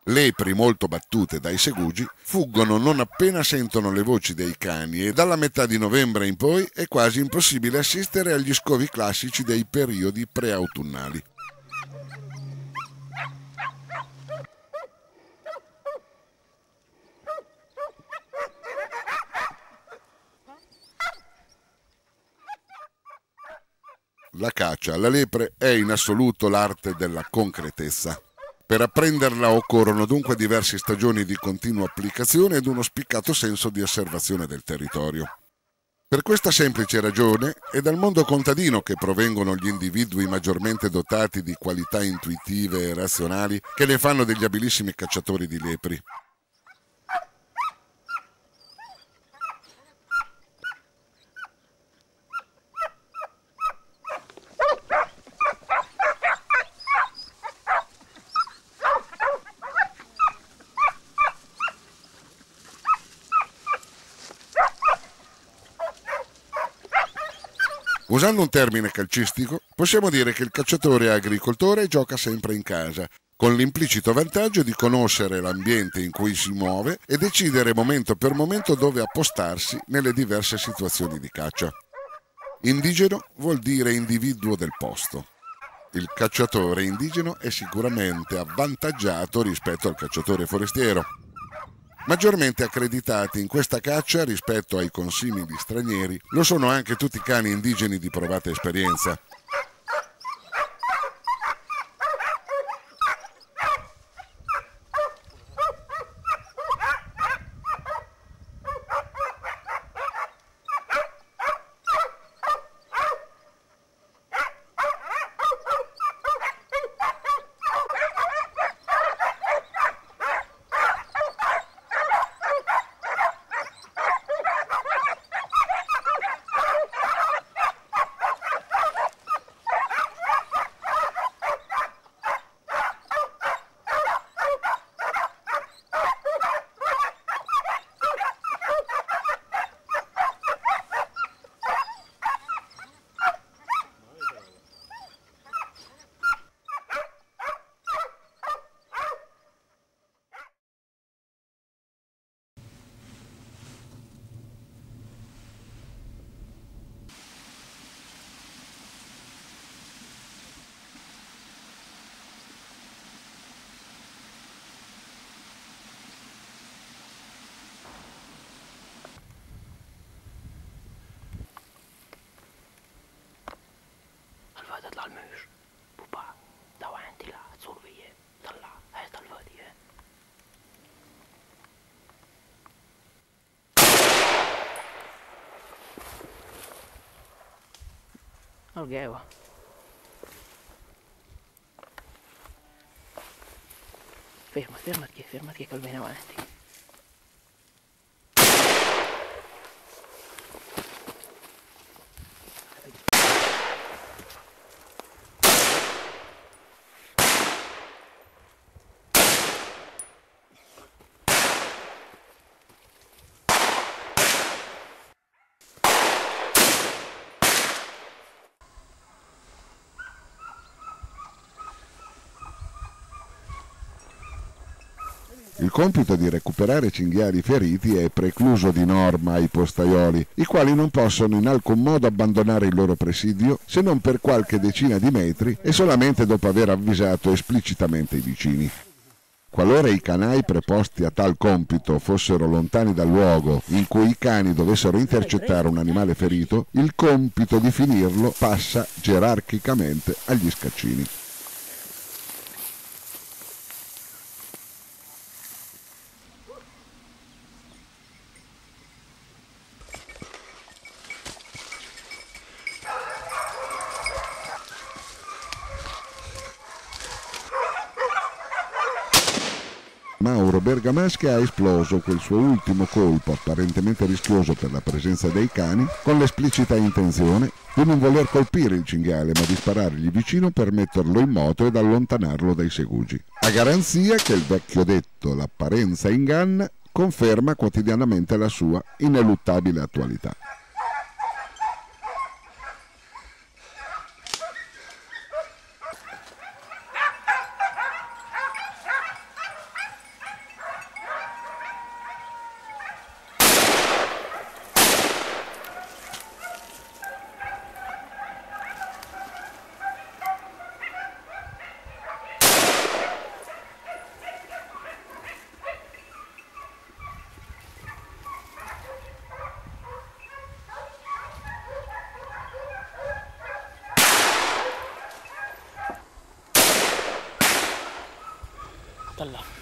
Lepri molto battute dai segugi fuggono non appena sentono le voci dei cani e dalla metà di novembre in poi è quasi impossibile assistere agli scovi classici dei periodi preautunnali. La caccia alla lepre è in assoluto l'arte della concretezza. Per apprenderla occorrono dunque diverse stagioni di continua applicazione ed uno spiccato senso di osservazione del territorio. Per questa semplice ragione è dal mondo contadino che provengono gli individui maggiormente dotati di qualità intuitive e razionali che ne fanno degli abilissimi cacciatori di lepri. Usando un termine calcistico, possiamo dire che il cacciatore agricoltore gioca sempre in casa, con l'implicito vantaggio di conoscere l'ambiente in cui si muove e decidere momento per momento dove appostarsi nelle diverse situazioni di caccia. Indigeno vuol dire individuo del posto. Il cacciatore indigeno è sicuramente avvantaggiato rispetto al cacciatore forestiero. Maggiormente accreditati in questa caccia rispetto ai consimili stranieri lo sono anche tutti i cani indigeni di provata esperienza. Dal mur, pupa, davanti là, sul vie, da là, dal vedi, Algheva. Fermati che viene avanti. Il compito di recuperare cinghiali feriti è precluso di norma ai postaioli, i quali non possono in alcun modo abbandonare il loro presidio se non per qualche decina di metri e solamente dopo aver avvisato esplicitamente i vicini. Qualora i canai preposti a tal compito fossero lontani dal luogo in cui i cani dovessero intercettare un animale ferito, il compito di finirlo passa gerarchicamente agli scaccini. Mauro Bergamaschi ha esploso quel suo ultimo colpo, apparentemente rischioso per la presenza dei cani, con l'esplicita intenzione di non voler colpire il cinghiale, ma di sparargli vicino per metterlo in moto ed allontanarlo dai segugi. A garanzia che il vecchio detto "l'apparenza inganna" conferma quotidianamente la sua ineluttabile attualità. da là.